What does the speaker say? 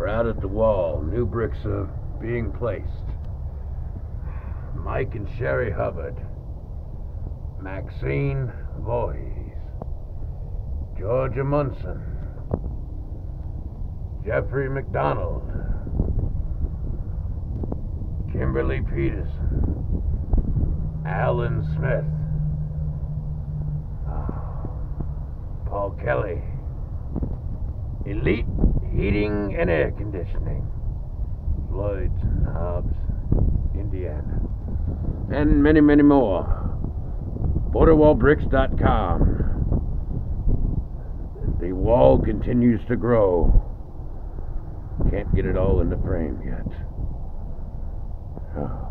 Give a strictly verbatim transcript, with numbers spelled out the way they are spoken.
are out at the wall. New bricks are being placed. Mike and Sherry Hubbard. Maxine Voorhees. Georgia Munson. Jeffrey McDonald. Kimberly Peterson. Alan Smith. Paul Kelly. Elite Heating and Air Conditioning. Lloyd's and Hobbs, Indiana. And many, many more. border wall bricks dot com. The wall continues to grow. Can't get it all in the frame yet. Oh.